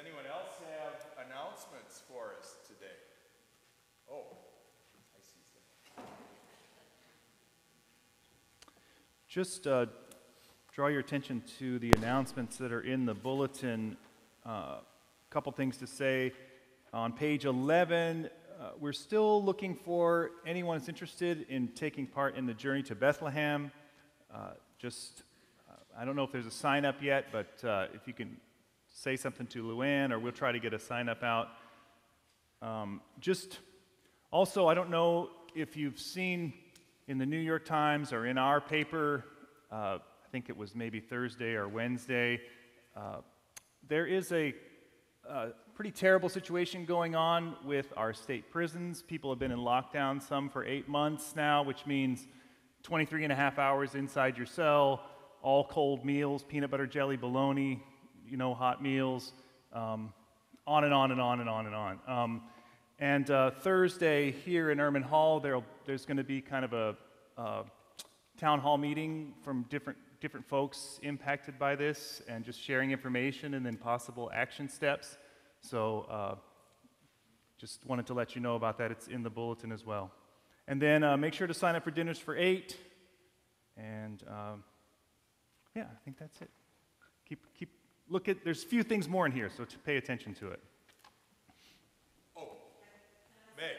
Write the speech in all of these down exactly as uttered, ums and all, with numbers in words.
anyone else have announcements for us today? Oh, I see some. Just uh, draw your attention to the announcements that are in the bulletin. A uh, couple things to say. On page eleven, uh, we're still looking for anyone who's interested in taking part in the journey to Bethlehem. Uh, just, uh, I don't know if there's a sign up yet, but uh, if you can say something to Luann, or we'll try to get a sign up out. Um, just also, I don't know if you've seen in the New York Times or in our paper, uh, I think it was maybe Thursday or Wednesday, uh, there is a, a pretty terrible situation going on with our state prisons. People have been in lockdown, some for eight months now, which means twenty-three and a half hours inside your cell, all cold meals, peanut butter jelly, bologna, you know, hot meals, um, on and on and on and on and on. Um, and uh, Thursday here in Erman Hall, there'll, there's going to be kind of a, a town hall meeting from different different folks impacted by this, and just sharing information and then possible action steps. So uh, just wanted to let you know about that. It's in the bulletin as well. And then uh, make sure to sign up for dinners for eight. And um, yeah, I think that's it. Keep keep. Look at, there's a few things more in here, so to pay attention to it. Oh, Meg.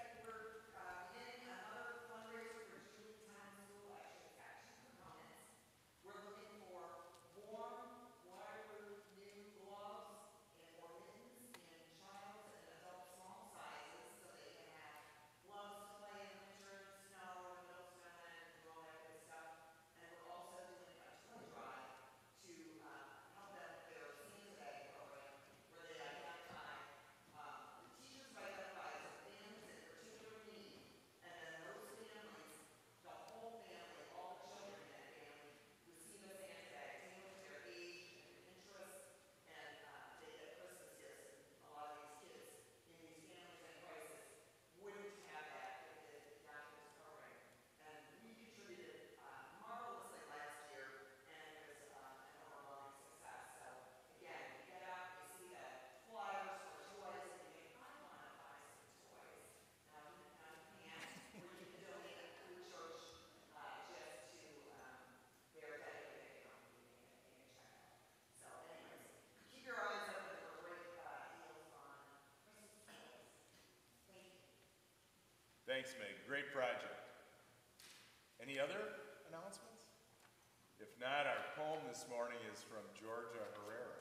Thanks, Meg. Great project. Any other announcements? If not, our poem this morning is from Georgia Herrera.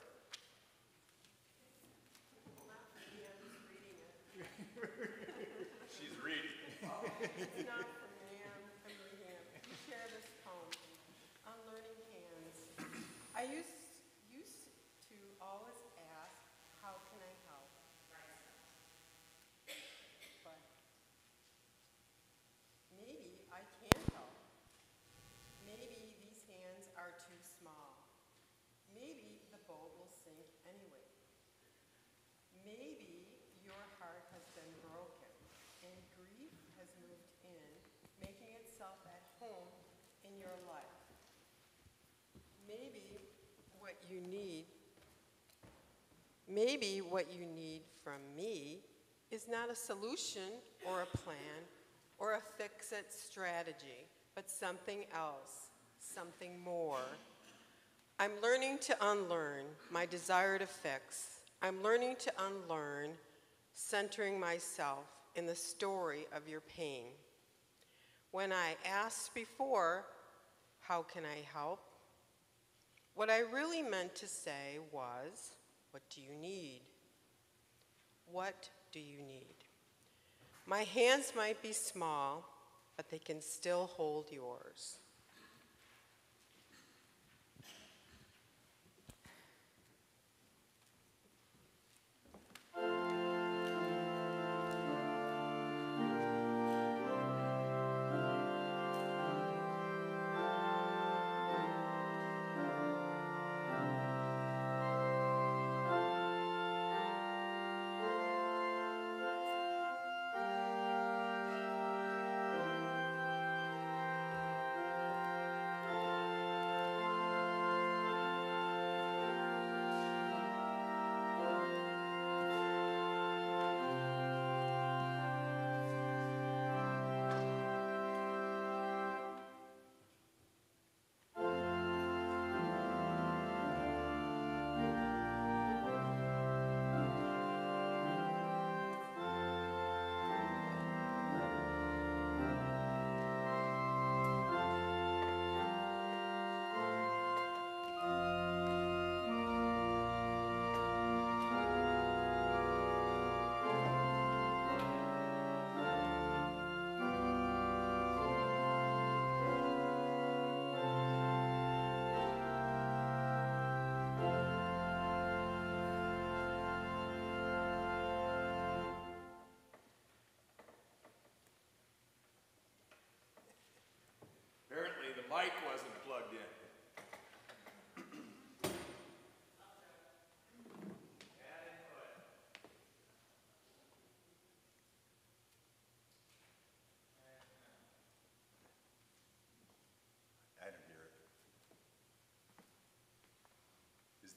She's reading. Oh, it's not from me. I'm, I'm reading it. You share this poem on learning hands. I used, used to always ask, how can I help? But maybe I can't help. Maybe these hands are too small. Maybe the boat will sink anyway. Maybe your heart has been broken and grief has moved in, making itself at home in your life. Maybe what you need, maybe what you need from me is not a solution or a plan or a fix-it strategy, but something else, something more. I'm learning to unlearn my desire to fix. I'm learning to unlearn centering myself in the story of your pain. When I asked before, how can I help? What I really meant to say was, what do you need? What do you need? My hands might be small, but they can still hold yours.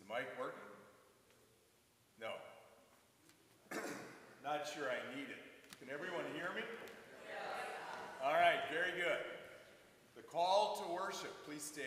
the mic working? No. Not sure I need it. Can everyone hear me? Yeah. All right, very good. The call to worship, please stand.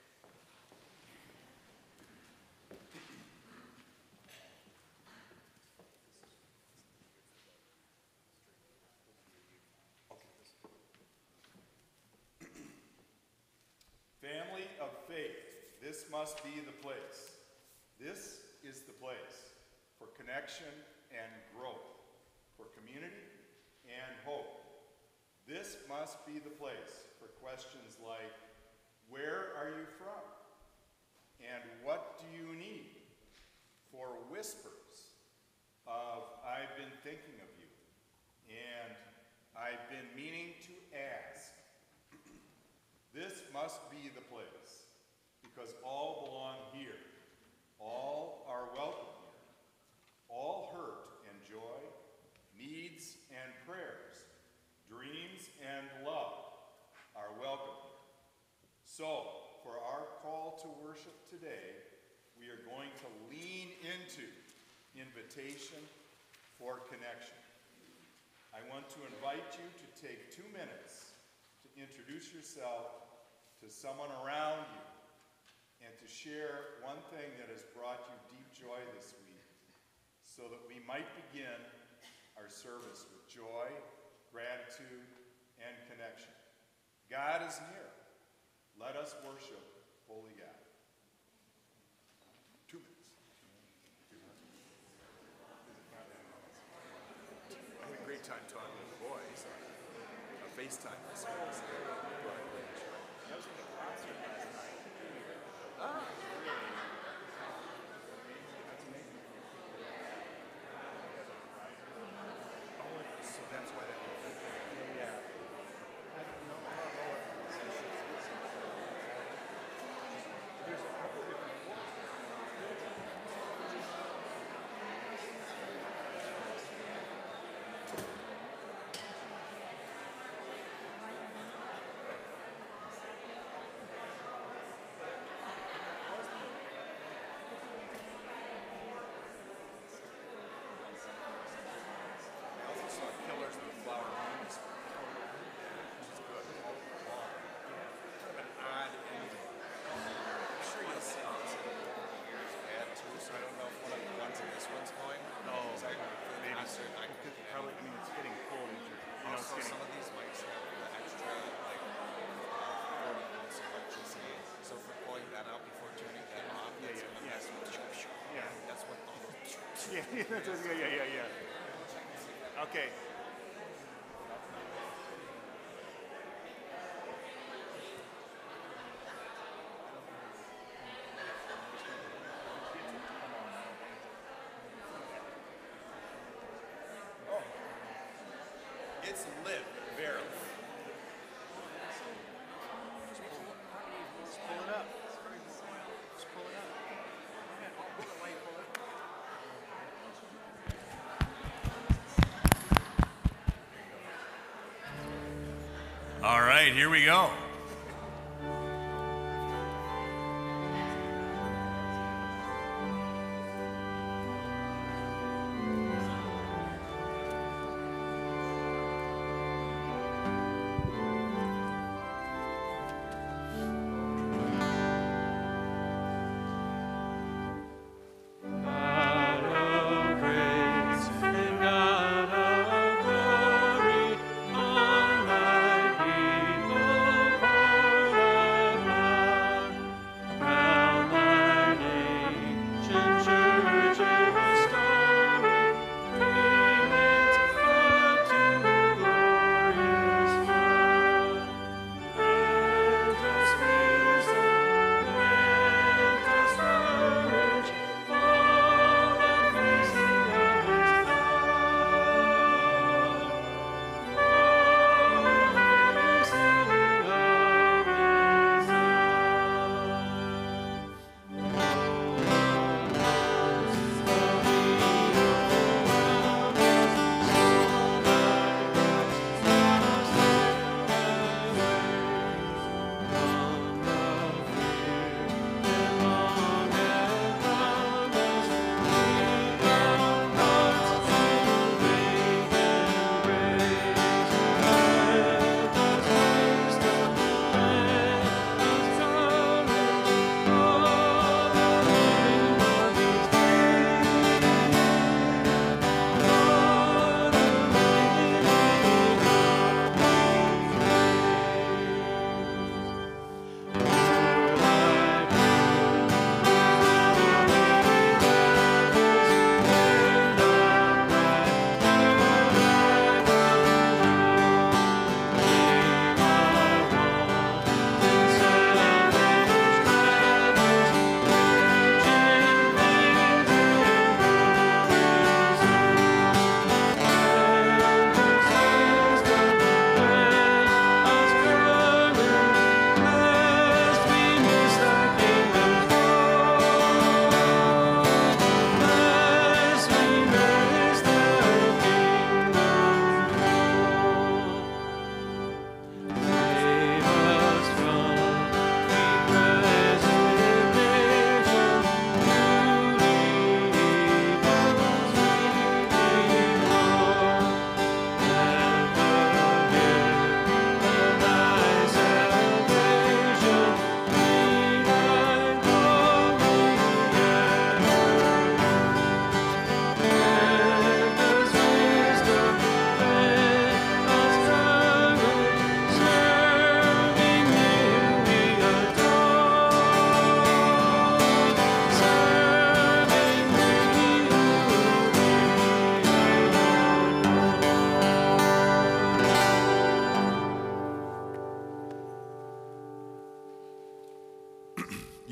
Family of faith, this must be the place. This is the place for connection and growth, for community and hope. This must be the place for questions like, where are you from? And what do you need? For whispers of, I've been thinking of you, and I've been meaning to ask. This must be the place, because all belong here. All are welcome here. All hurt and joy, needs and prayers, dreams and love are welcome here. So, for our call to worship today, we are going to lean into invitation for connection. I want to invite you to take two minutes to introduce yourself to someone around you and to share one thing that has brought you deep joy this week so that we might begin our service with joy, gratitude, and connection. God is near. Let us worship Holy God. Two minutes. I had a great time talking to the boys on a FaceTime this week. I was in a concert last night. Ah, really? That's amazing. Oh, so that's why that was. Yeah. I don't know how low it was. There's a couple different ones. Yeah, yeah, yeah, yeah, yeah. Okay. Oh, it's lit, barely. Just pull it up. Just pull it up. I'll put the light pull it. All right, here we go. God of grace and God of glory, Almighty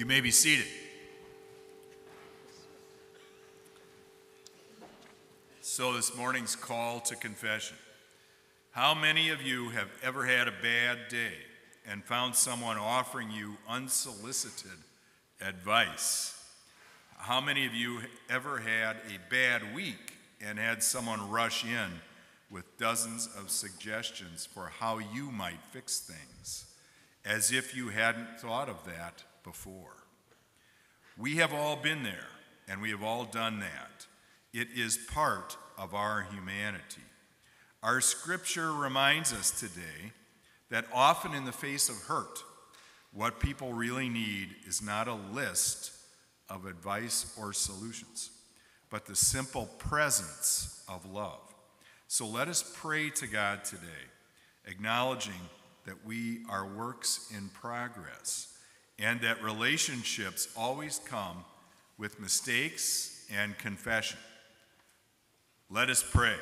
You may be seated. So this morning's call to confession. How many of you have ever had a bad day and found someone offering you unsolicited advice? How many of you ever had a bad week and had someone rush in with dozens of suggestions for how you might fix things, as if you hadn't thought of that before? We have all been there, and we have all done that. It is part of our humanity. Our scripture reminds us today that often in the face of hurt, what people really need is not a list of advice or solutions, but the simple presence of love. So let us pray to God today, acknowledging that we are works in progress and that relationships always come with mistakes and confession. Let us pray.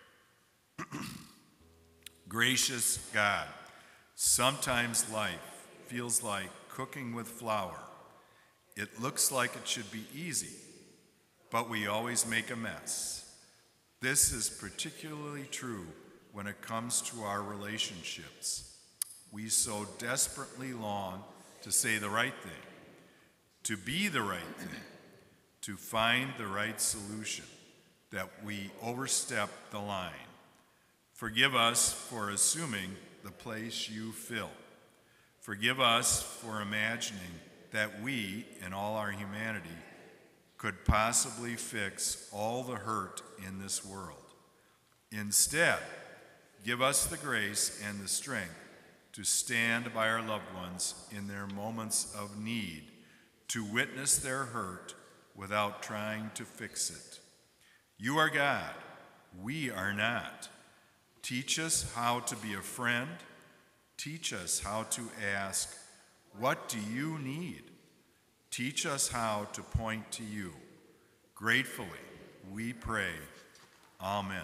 Gracious God, sometimes life feels like cooking with flour. It looks like it should be easy, but we always make a mess. This is particularly true when it comes to our relationships. We so desperately long to say the right thing, to be the right thing, to find the right solution, that we overstep the line. Forgive us for assuming the place you fill. Forgive us for imagining that we, in all our humanity, could possibly fix all the hurt in this world. Instead, give us the grace and the strength to stand by our loved ones in their moments of need, to witness their hurt without trying to fix it. You are God, we are not. Teach us how to be a friend. Teach us how to ask, what do you need? Teach us how to point to you. Gratefully, we pray. Amen.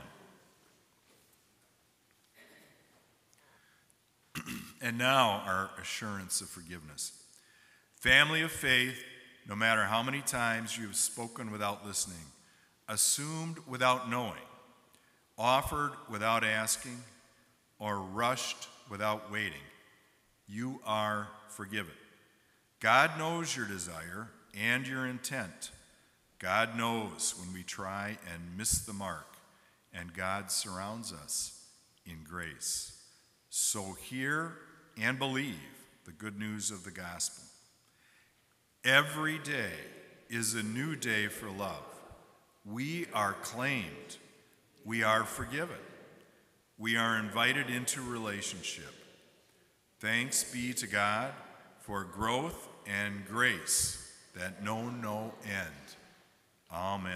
And now, our assurance of forgiveness. Family of faith, no matter how many times you have spoken without listening, assumed without knowing, offered without asking, or rushed without waiting, you are forgiven. God knows your desire and your intent. God knows when we try and miss the mark, and God surrounds us in grace. So hear and believe the good news of the gospel. Every day is a new day for love. We are claimed. We are forgiven. We are invited into relationship. Thanks be to God for growth and grace that know no end. Amen.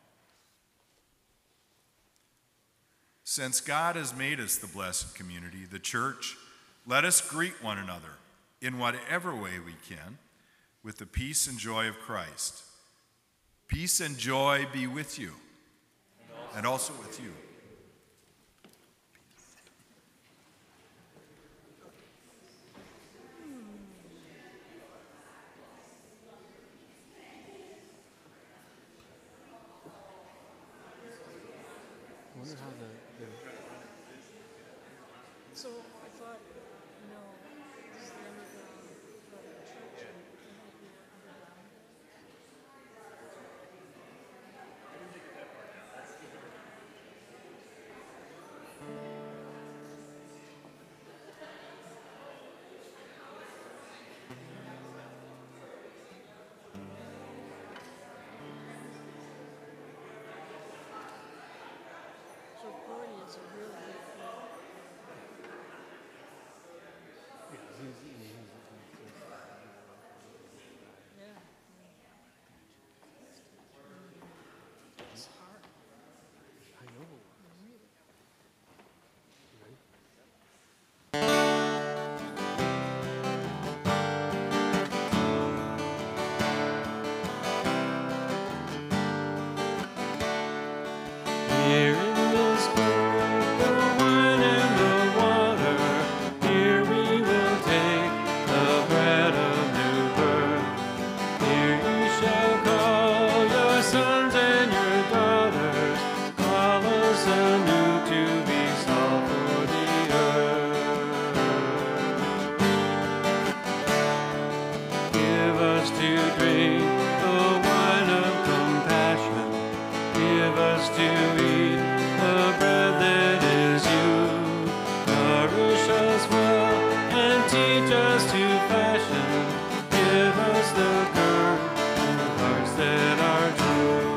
Since God has made us the blessed community, the church, let us greet one another in whatever way we can with the peace and joy of Christ. Peace and joy be with you, and also with you. I wonder how the, the so I thought, you know, this is the underground part of the church, and it might be underground. So Gordy is a really good player. Yeah. It's hard. I know. Really. Here in this world, the wine and the water, here we will take give us to eat the bread that is you. Nourish us well and teach us to fashion. Give us the good hearts that are true.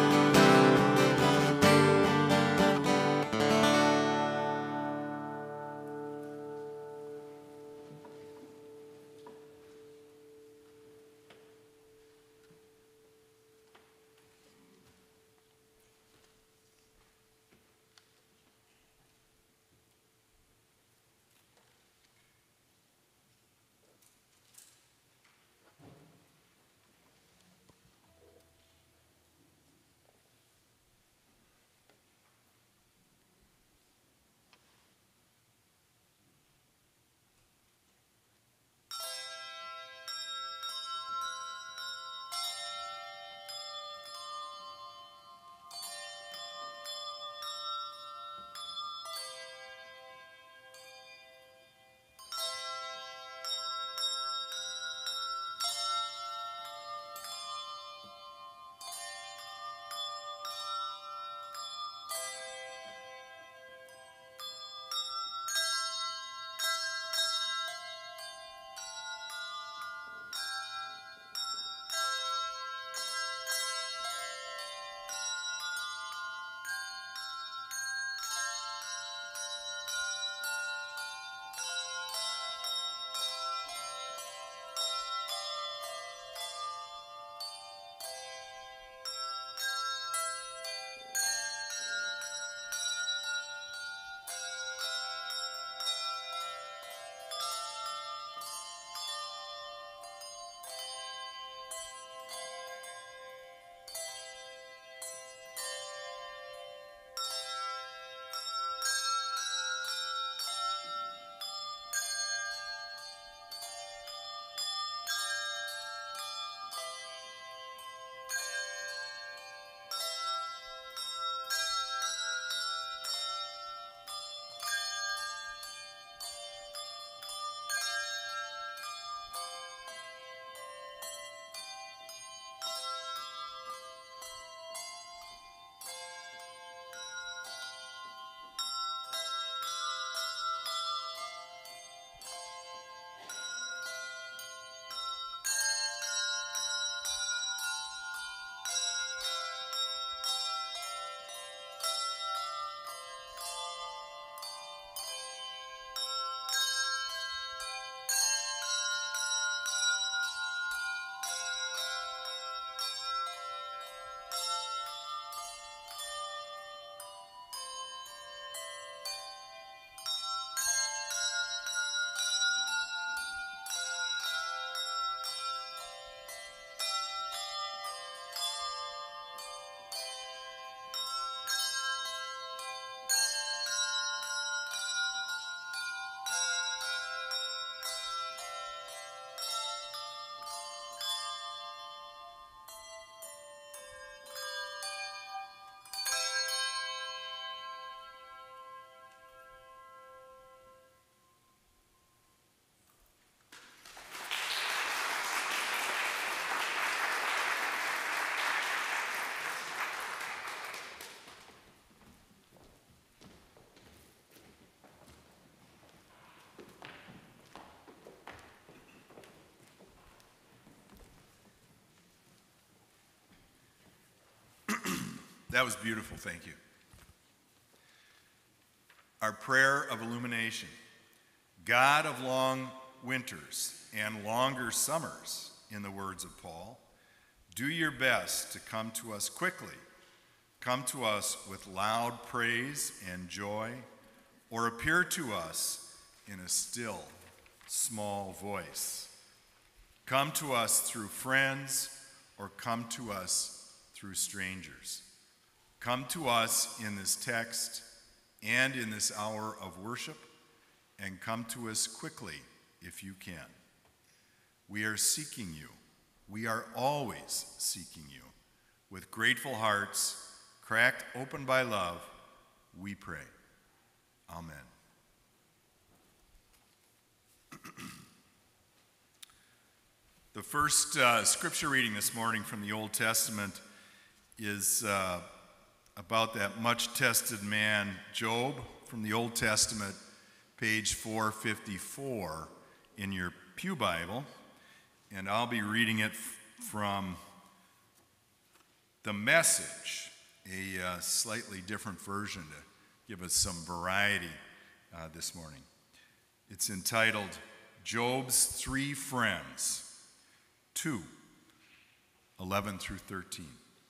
That was beautiful, thank you. Our prayer of illumination. God of long winters and longer summers, in the words of Paul, do your best to come to us quickly. Come to us with loud praise and joy, or appear to us in a still, small voice. Come to us through friends, or come to us through strangers. Come to us in this text and in this hour of worship, and come to us quickly if you can. We are seeking you. We are always seeking you. With grateful hearts, cracked open by love, we pray. Amen. The first uh, scripture reading this morning from the Old Testament is uh, about that much-tested man, Job, from the Old Testament, page four fifty-four in your Pew Bible. And I'll be reading it f- from the Message, a uh, slightly different version to give us some variety uh, this morning. It's entitled, Job's Three Friends, two, eleven through thirteen.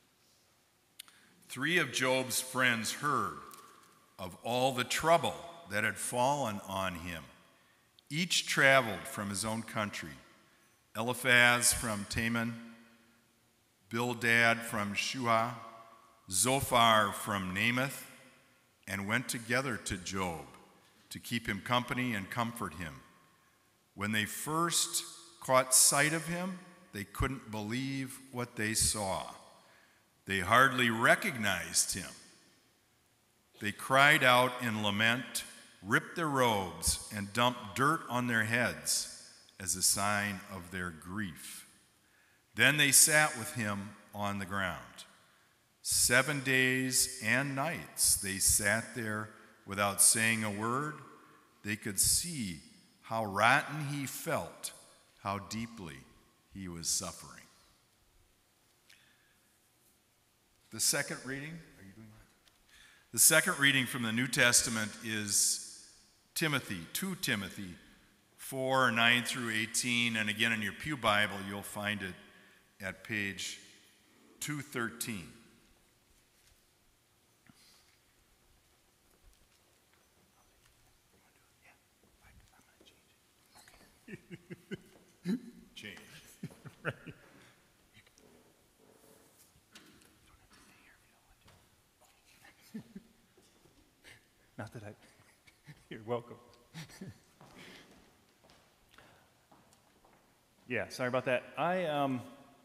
Three of Job's friends heard of all the trouble that had fallen on him. Each traveled from his own country. Eliphaz from Teman, Bildad from Shuah, Zophar from Namath, and went together to Job to keep him company and comfort him. When they first caught sight of him, they couldn't believe what they saw. They hardly recognized him. They cried out in lament, ripped their robes, and dumped dirt on their heads as a sign of their grief. Then they sat with him on the ground. Seven days and nights they sat there without saying a word. They could see how rotten he felt, how deeply he was suffering. The second reading, are you doing that? The second reading from the New Testament is Timothy, Second Timothy four, nine through eighteen, and again in your Pew Bible you'll find it at page two thirteen. Change. Right. Not that I, you're welcome. Yeah, sorry about that. I, um,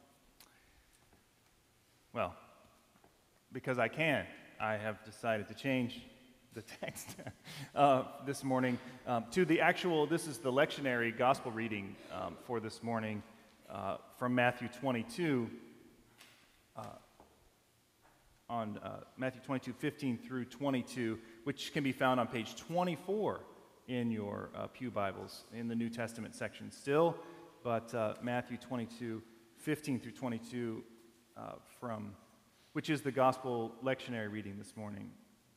well, because I can, I have decided to change the text uh, this morning um, to the actual, this is the lectionary gospel reading um, for this morning uh, from Matthew twenty-two, uh, on uh, Matthew twenty-two, fifteen through twenty-two, which can be found on page twenty-four in your uh, Pew Bibles, in the New Testament section still, but uh, Matthew twenty-two, fifteen through twenty-two, uh, from, which is the gospel lectionary reading this morning.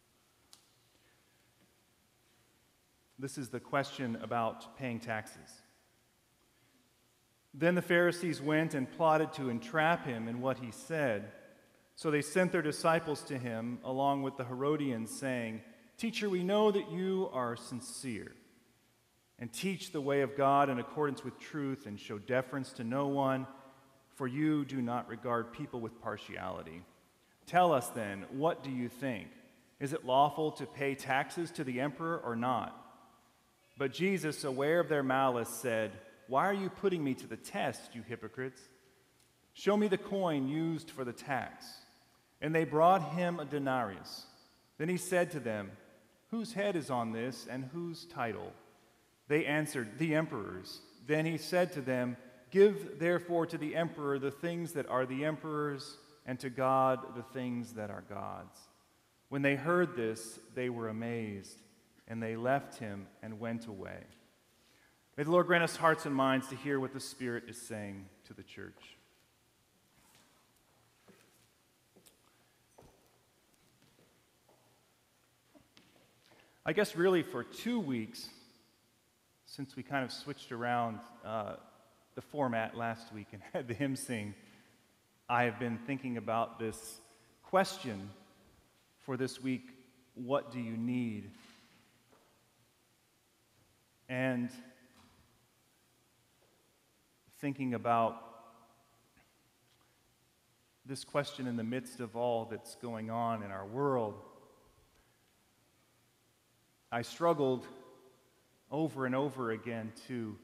This is the question about paying taxes. Then the Pharisees went and plotted to entrap him in what he said. So they sent their disciples to him, along with the Herodians, saying, "Teacher, we know that you are sincere, and teach the way of God in accordance with truth, and show deference to no one, for you do not regard people with partiality. Tell us then, what do you think? Is it lawful to pay taxes to the emperor or not?" But Jesus, aware of their malice, said, "Why are you putting me to the test, you hypocrites? Show me the coin used for the tax." And they brought him a denarius. Then he said to them, "Whose head is on this, and whose title?" They answered, "The emperor's." Then he said to them, "Give therefore to the emperor the things that are the emperor's, and to God the things that are God's." When they heard this, they were amazed, and they left him and went away. May the Lord grant us hearts and minds to hear what the Spirit is saying to the church. I guess really for two weeks, since we kind of switched around uh, the format last week and had the hymn sing, I have been thinking about this question for this week: what do you need? And thinking about this question in the midst of all that's going on in our world, I struggled over and over again to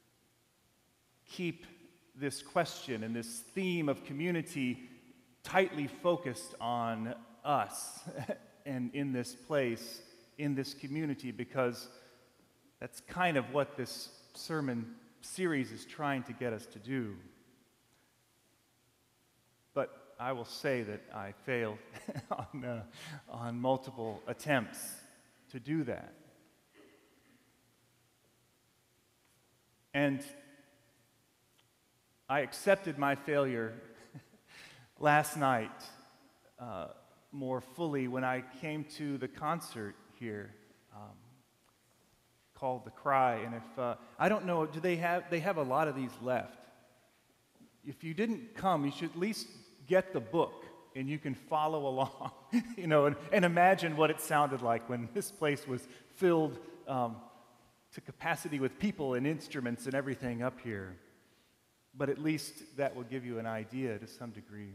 keep this question and this theme of community tightly focused on us and in this place, in this community, because that's kind of what this sermon series is trying to get us to do. But I will say that I failed on, uh, on multiple attempts to do that. And I accepted my failure last night uh, more fully when I came to the concert here um, called The Cry. And if, uh, I don't know, do they have, they have a lot of these left. If you didn't come, you should at least get the book and you can follow along, you know, and, and imagine what it sounded like when this place was filled um, to capacity with people and instruments and everything up here. But at least that will give you an idea to some degree.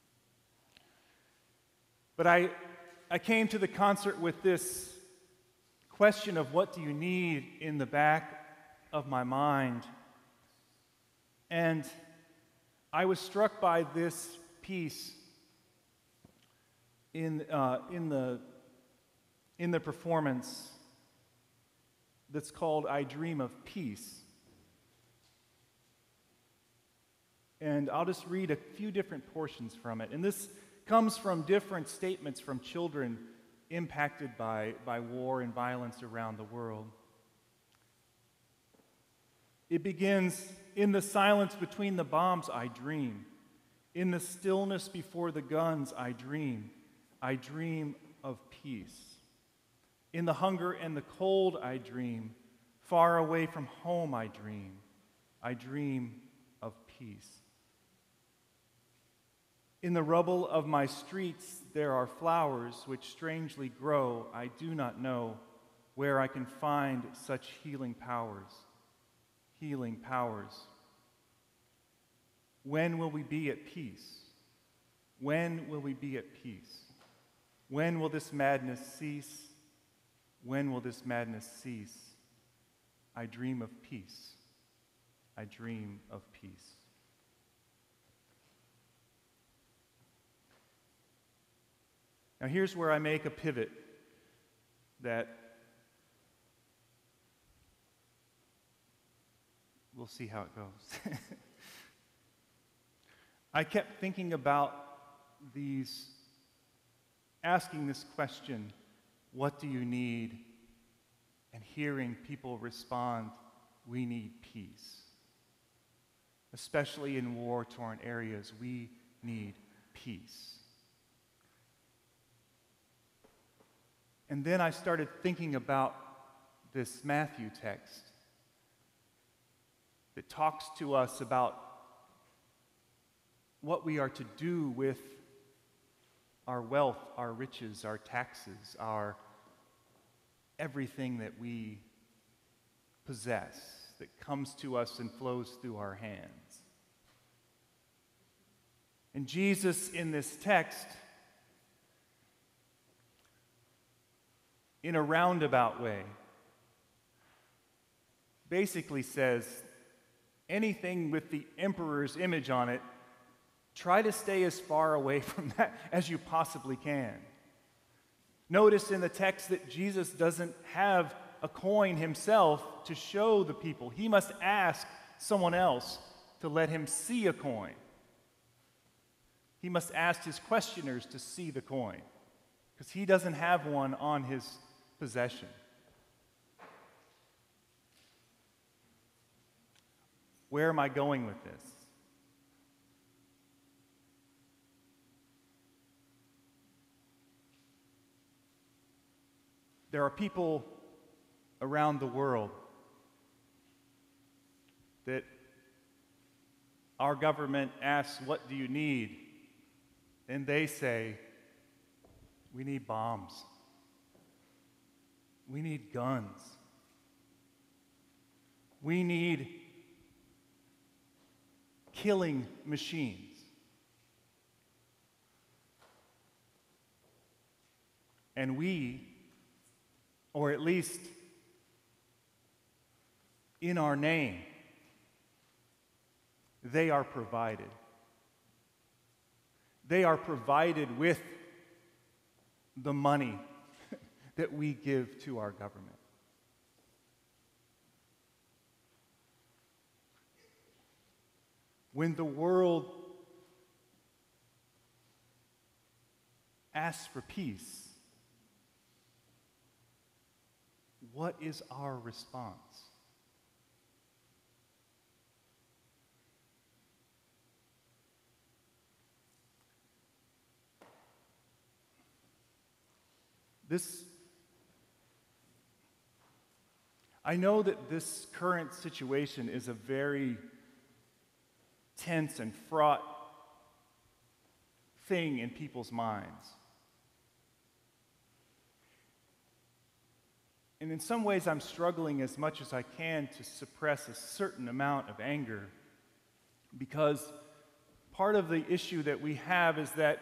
But I, I came to the concert with this question of what do you need in the back of my mind. And I was struck by this piece in, uh, in, the, in the performance that's called I Dream of Peace. And I'll just read a few different portions from it. And this comes from different statements from children impacted by, by war and violence around the world. It begins, in the silence between the bombs, I dream. In the stillness before the guns, I dream. I dream of peace. In the hunger and the cold, I dream. Far away from home, I dream. I dream of peace. In the rubble of my streets, there are flowers which strangely grow. I do not know where I can find such healing powers. Healing powers. When will we be at peace? When will we be at peace? When will this madness cease? When will this madness cease? I dream of peace. I dream of peace. Now here's where I make a pivot that we'll see how it goes. I kept thinking about these, asking this question, what do you need? And hearing people respond, we need peace. Especially in war-torn areas, we need peace. And then I started thinking about this Matthew text that talks to us about what we are to do with our wealth, our riches, our taxes, our everything that we possess that comes to us and flows through our hands. And Jesus in this text, in a roundabout way, basically says, anything with the emperor's image on it, try to stay as far away from that as you possibly can. Notice in the text that Jesus doesn't have a coin himself to show the people. He must ask someone else to let him see a coin. He must ask his questioners to see the coin, because he doesn't have one on his possession. Where am I going with this? There are people around the world that our government asks, what do you need? And they say, we need bombs. We need guns. We need killing machines. And we, or at least in our name, they are provided. They are provided with the money that we give to our government. When the world asks for peace, what is our response? This, I know that this current situation is a very tense and fraught thing in people's minds. And in some ways, I'm struggling as much as I can to suppress a certain amount of anger, because part of the issue that we have is that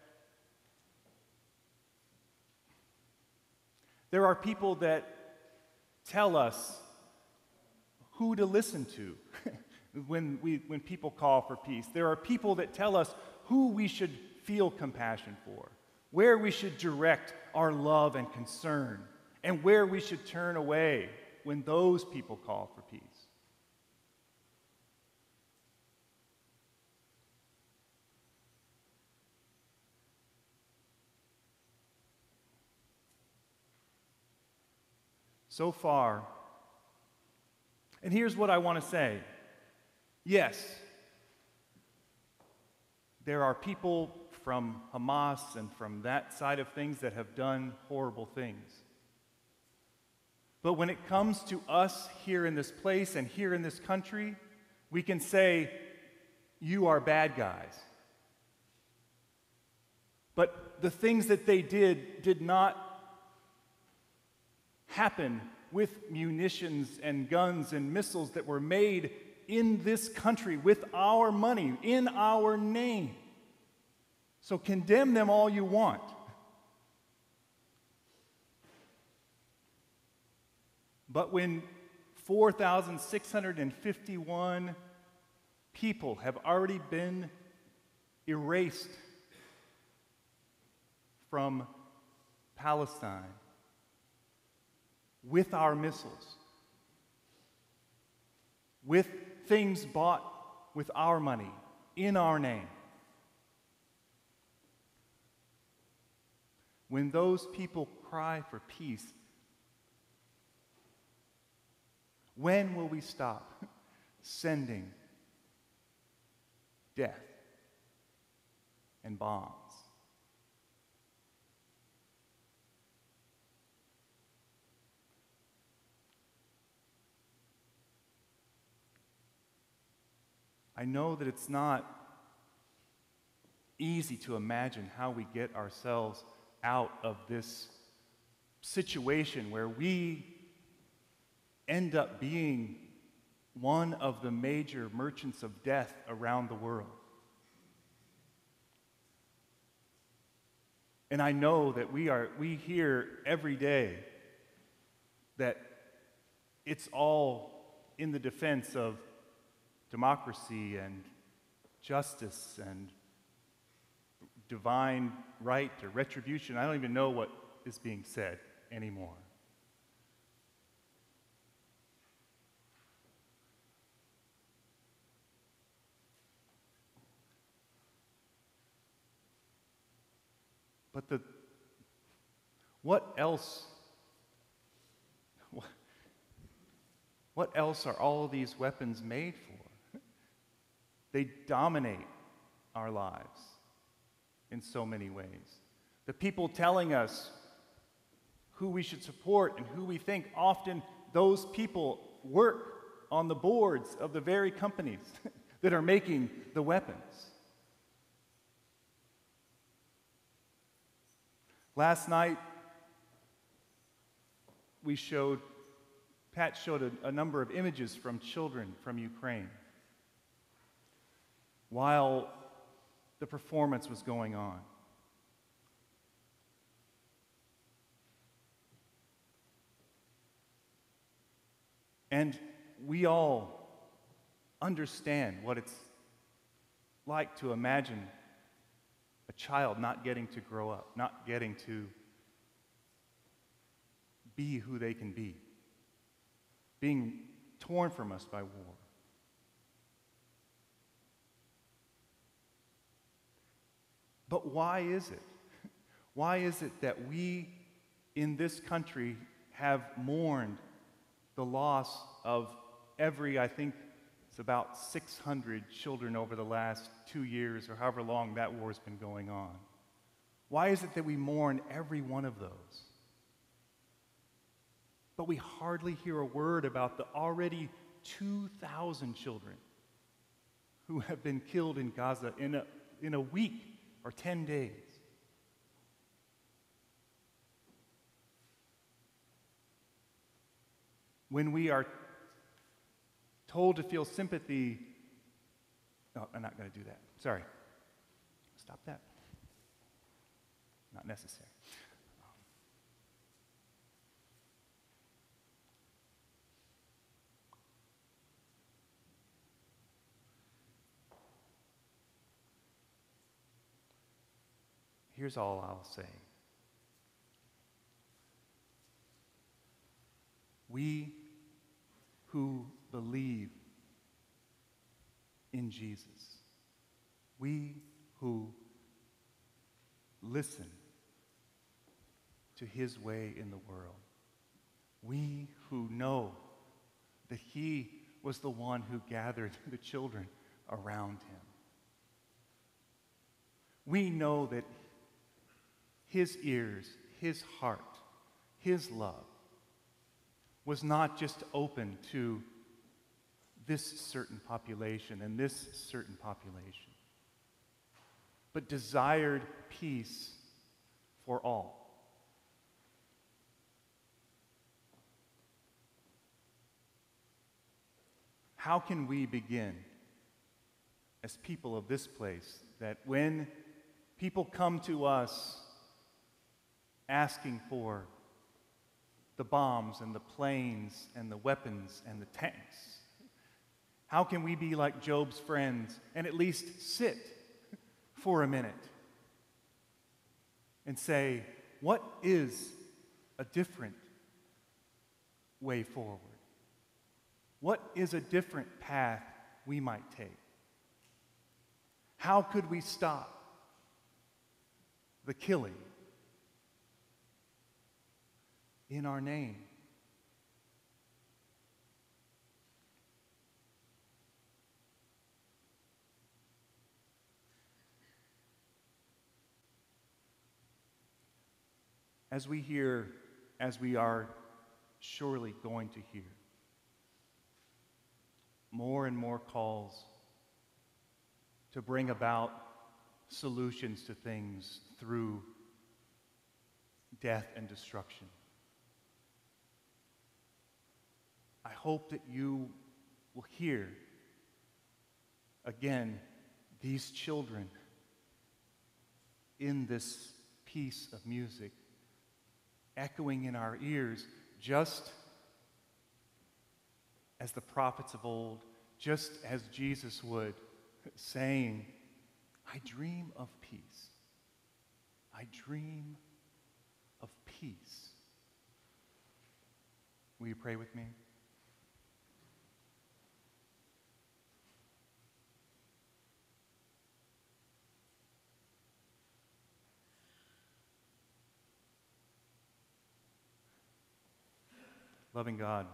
there are people that tell us who to listen to when, we, when people call for peace. There are people that tell us who we should feel compassion for, where we should direct our love and concern, and where we should turn away when those people call for peace. So far, and here's what I want to say. Yes, there are people from Hamas and from that side of things that have done horrible things. But when it comes to us here in this place and here in this country, we can say, you are bad guys. But the things that they did did not happen with munitions and guns and missiles that were made in this country with our money, in our name. So condemn them all you want. But when four thousand six hundred fifty-one people have already been erased from Palestine with our missiles, with things bought with our money, in our name, when those people cry for peace, when will we stop sending death and bombs? I know that it's not easy to imagine how we get ourselves out of this situation where we end up being one of the major merchants of death around the world. And I know that we are we hear every day that it's all in the defense of democracy and justice and divine right or retribution. I don't even know what is being said anymore. But the what else what else are all these weapons made for? They dominate our lives in so many ways. The people telling us who we should support and who we think, often those people work on the boards of the very companies that are making the weapons. Last night, we showed, Pat showed a, a number of images from children from Ukraine while the performance was going on. And we all understand what it's like to imagine a child not getting to grow up, not getting to be who they can be, being torn from us by war. But why is it? Why is it that we in this country have mourned the loss of every, I think it's about six hundred children over the last two years or however long that war's been going on? Why is it that we mourn every one of those? But we hardly hear a word about the already two thousand children who have been killed in Gaza in a, in a week or ten days. When we are told to feel sympathy, no, I'm not going to do that. Sorry. Stop that. Not necessary. Here's all I'll say. We who believe in Jesus, we who listen to his way in the world, we who know that he was the one who gathered the children around him, we know that his ears, his heart, his love was not just open to this certain population and this certain population, but desired peace for all. How can we begin as people of this place that when people come to us asking for the bombs and the planes and the weapons and the tanks, how can we be like Job's friends and at least sit for a minute and say, what is a different way forward? What is a different path we might take? How could we stop the killing in our name? As we hear, as we are surely going to hear, more and more calls to bring about solutions to things through death and destruction. I hope that you will hear again these children in this piece of music echoing in our ears, just as the prophets of old, just as Jesus would, saying, I dream of peace. I dream of peace. Will you pray with me? Loving God,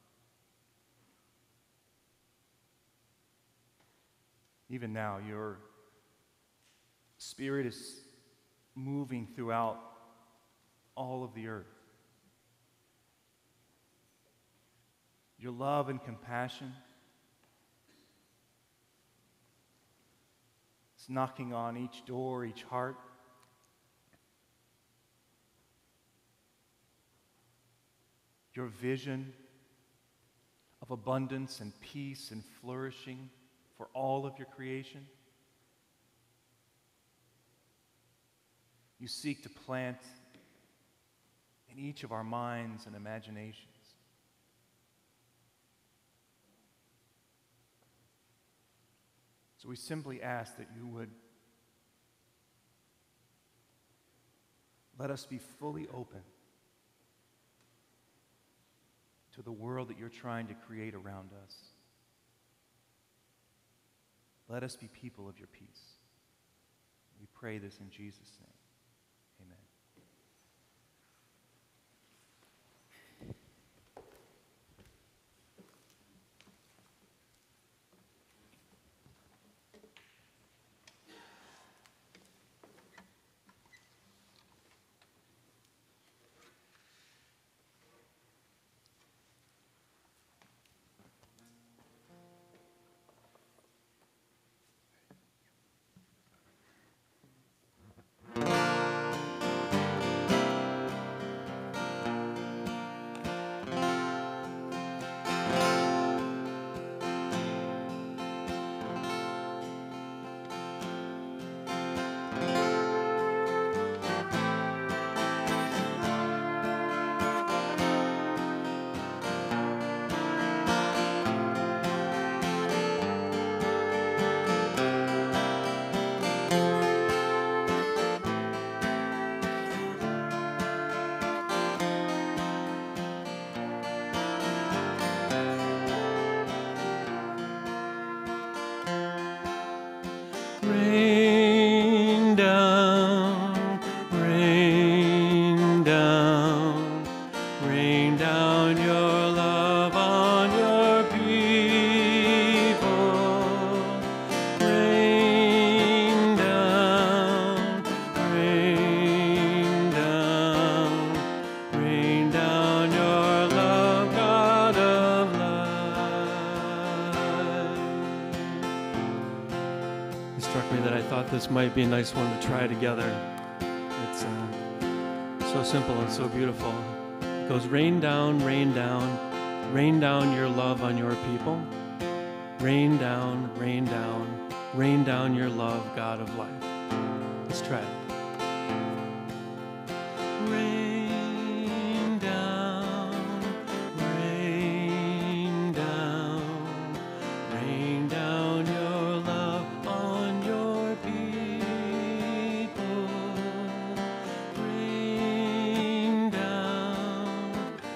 even now, your Spirit is moving throughout all of the earth. Your love and compassion is knocking on each door, each heart. Your vision of abundance and peace and flourishing for all of your creation. You seek to plant in each of our minds and imaginations. So we simply ask that you would let us be fully open to the world that you're trying to create around us. Let us be people of your peace. We pray this in Jesus' name. Amen. thought this might be a nice one to try together. It's uh, so simple and so beautiful. It goes, rain down, rain down, rain down your love on your people. Rain down, rain down, rain down your love, God of life. Let's try it. Rain down, rain down, rain down your love on your people. Rain down,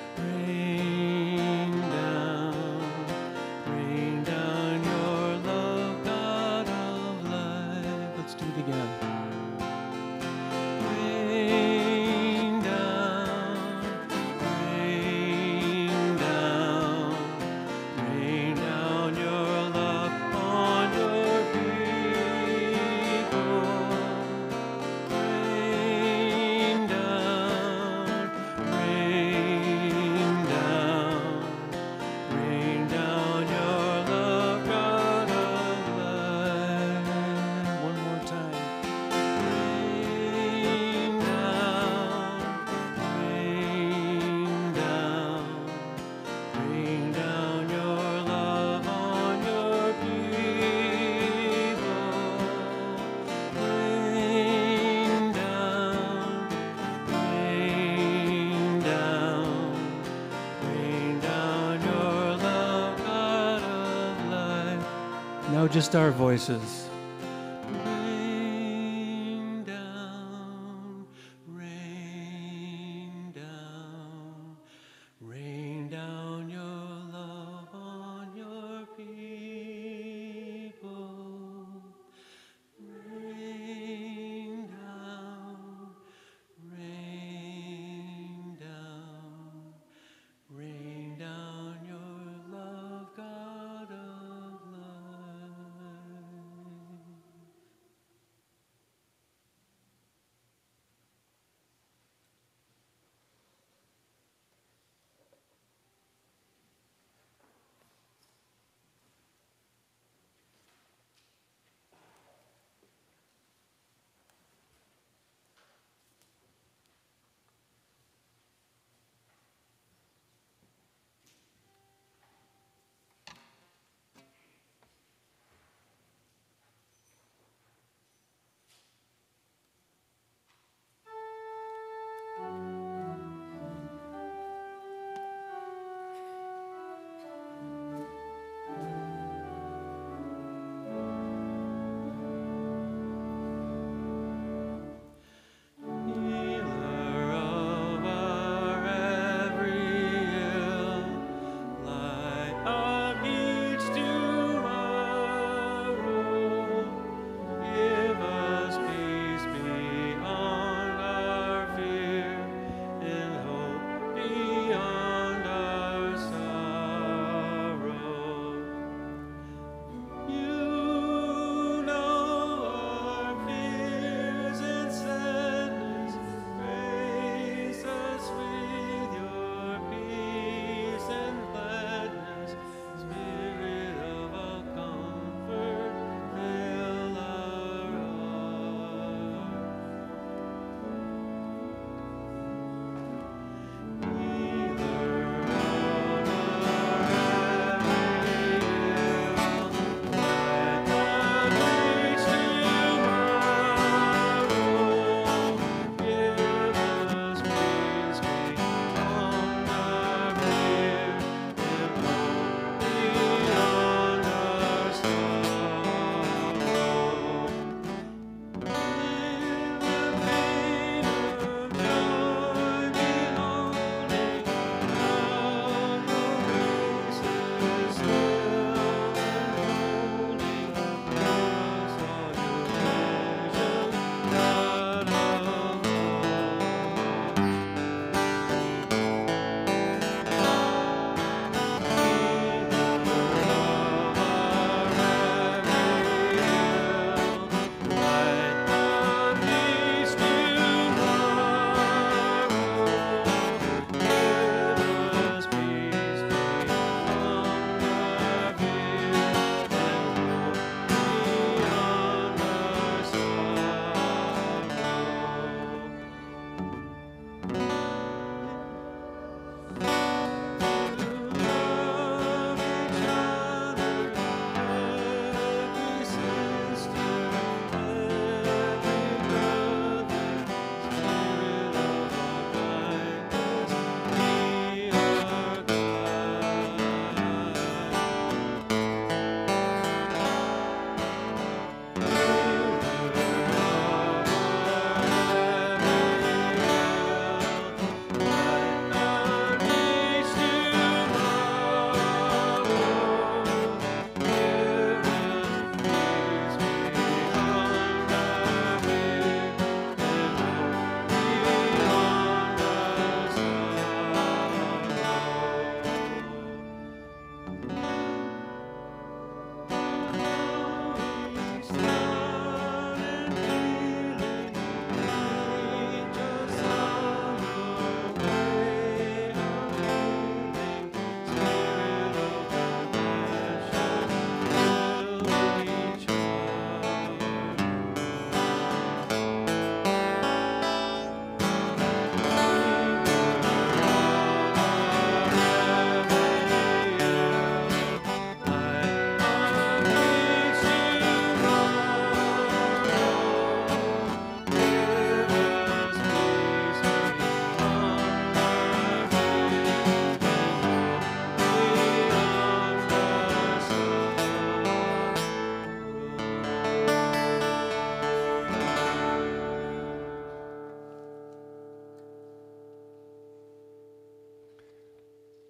rain down, rain down your love, God of life. Let's do it again. Rain down, rain down, rain down your love on your people. Rain down, rain down, rain down your love, God of life. One more time. Rain down, rain down, rain down your love on your people. Rain down, rain down, rain down your love, God of life. Now just our voices. Rain down, rain down, rain down your love on your people. Rain down, rain down, rain down your love, God of life.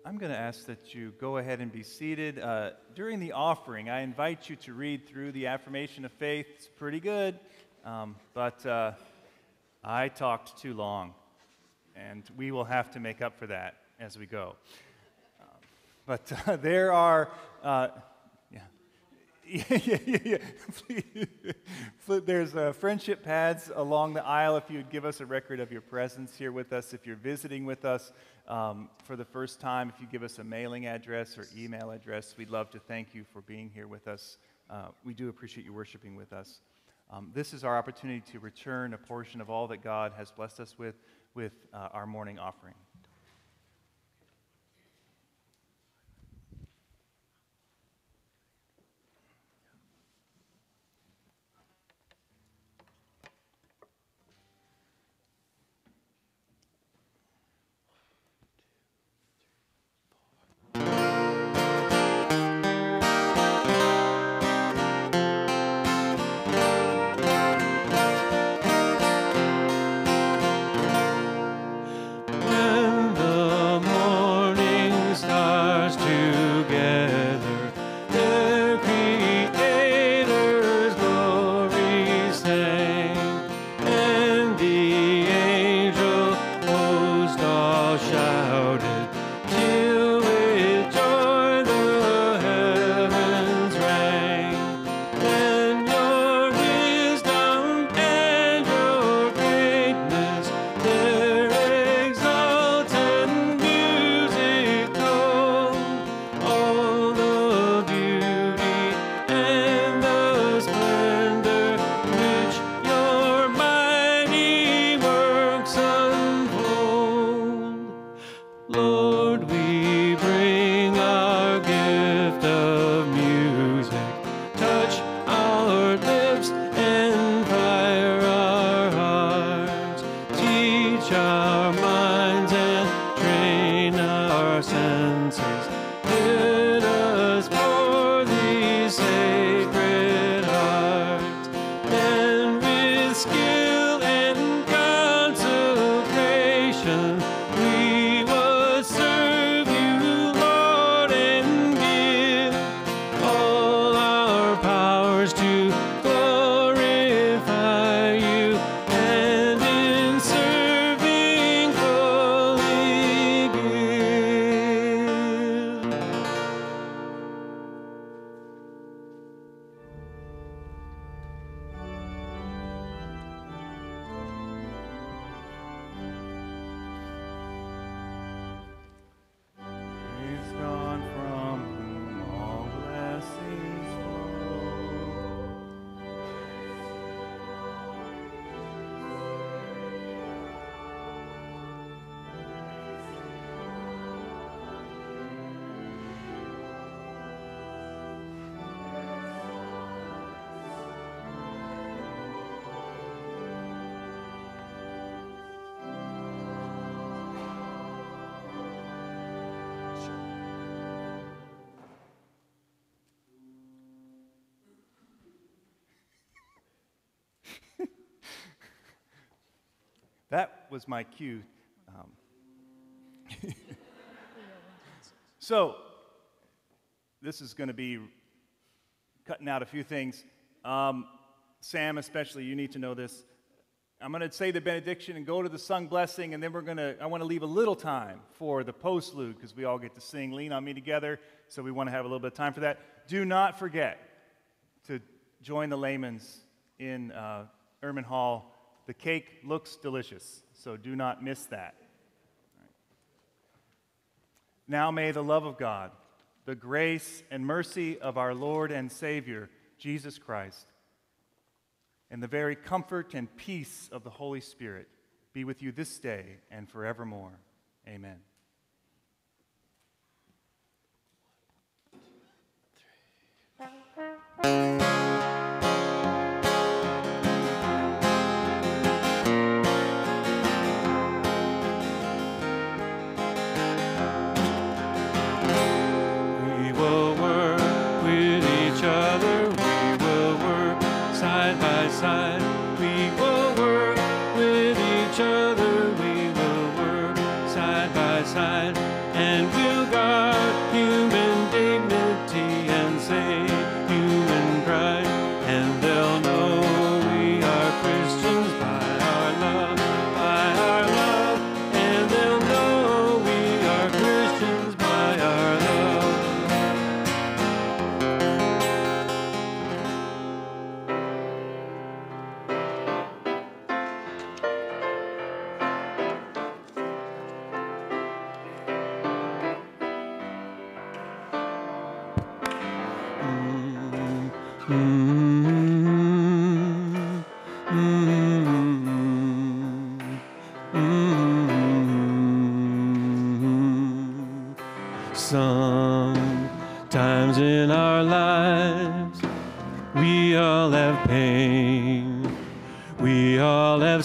I'm going to ask that you go ahead and be seated. Uh, during the offering, I invite you to read through the affirmation of faith. It's pretty good, um, but uh, I talked too long, and we will have to make up for that as we go. Um, but uh, there are, uh, yeah, yeah, yeah, yeah, yeah. There's uh, friendship pads along the aisle if you'd give us a record of your presence here with us. If you're visiting with us um, for the first time, if you give us a mailing address or email address, we'd love to thank you for being here with us. Uh, we do appreciate you worshiping with us. Um, this is our opportunity to return a portion of all that God has blessed us with, with uh, our morning offering. That was my cue. Um, so, this is going to be cutting out a few things. Um, Sam, especially, you need to know this. I'm going to say the benediction and go to the sung blessing, and then we're going to, I want to leave a little time for the postlude, because we all get to sing Lean on Me together, so we want to have a little bit of time for that. Do not forget to join the layman's in uh, Erman Hall. The cake looks delicious, so do not miss that. Right. Now may the love of God, the grace and mercy of our Lord and Savior, Jesus Christ, and the very comfort and peace of the Holy Spirit be with you this day and forevermore. Amen. We will work with each other, we will work side side by side, and we'll guard human dignity and save human pride, and they'll know we are Christians by our love, by our love, and they'll know we are Christians by our love. Sometimes in our lives we all have pain, we all have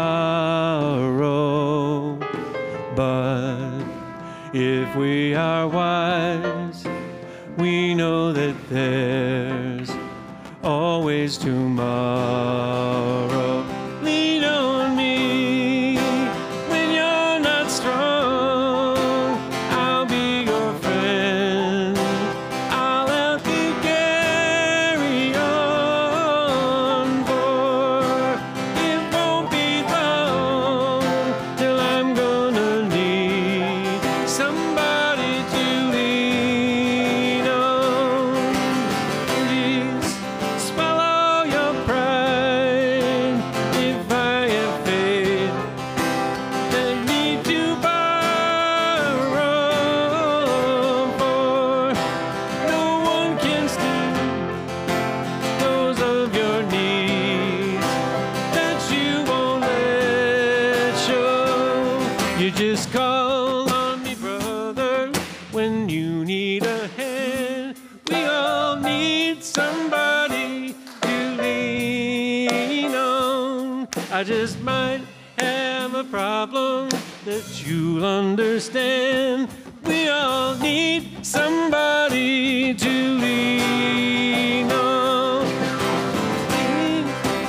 sorrow, but if we are wise, we know that there's always tomorrow. Lean on me when you're not strong. I'll be your friend. I'll help you carry on, for it won't be long till I'm gonna need somebody to lean on. Please swallow your pride if I have faith that need to borrow, for no one can steal those of your needs that you won't let show. You just call on me, brother, when you need a hand. We all need somebody to lean on. I just might have a problem that you'll understand. We all need somebody to lean on. Lean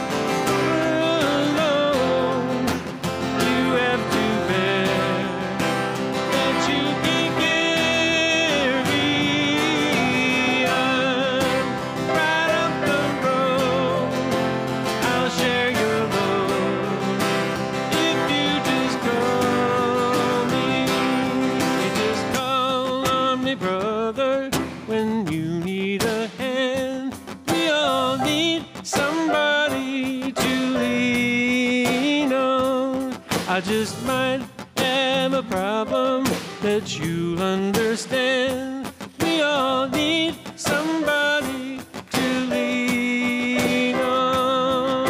alone. You have to bear that you can carry. I'm right up the road. I'll share your load if you just call me. You just call on me, brother, when you need a hand. We all need somebody to lean on. I just might have a problem that you'll understand. We all need somebody to lean on.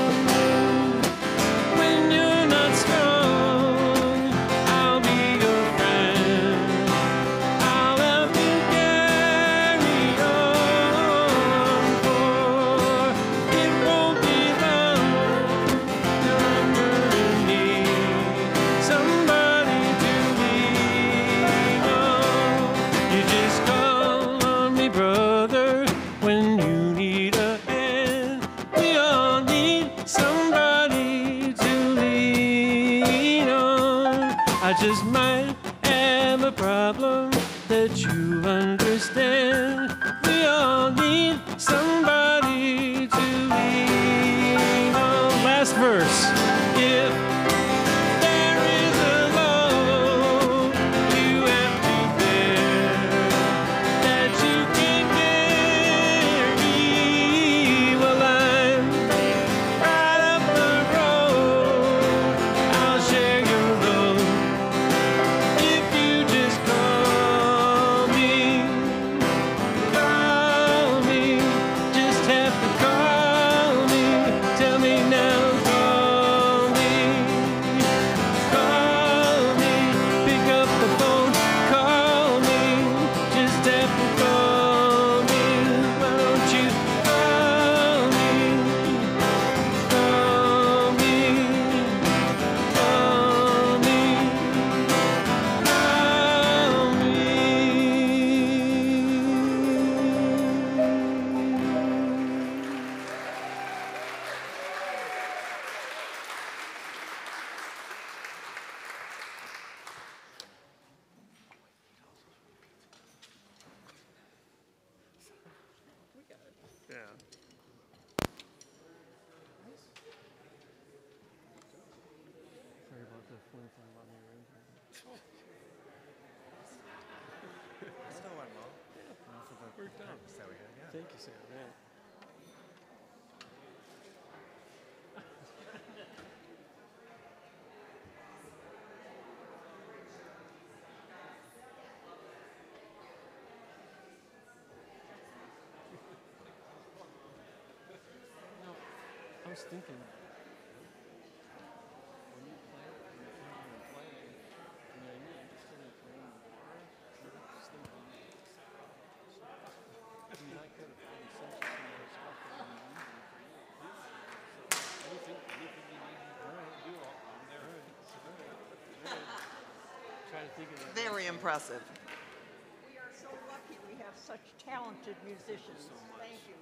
When you're not strong, I'll be your friend. I'll help you carry on, for it won't be long till I'm gonna need somebody to lean on. You just call on me, brother, when you need a hand. We all need somebody to lean on. I just might have a problem that you understand. We all need somebody to lean on. Last verse. If there is a load you have to bear that you can carry, well, I'm right up the road. I'll share your load if you just call me. Call me, just have to call me. Tell me now, call worked out. So we had, yeah. Thank you, Sam. Man. No, I was thinking, when you play, when you come out and play, I mean, I knew you just started playing the bar, and I was thinking, I mean, I could have probably sent you some more stuff that would be easy for you. So, anything, anything you need, all right, do all, I'm there. All right, all right, all right. Try to think of that. Very impressive. We are so lucky we have such talented musicians. Thank you.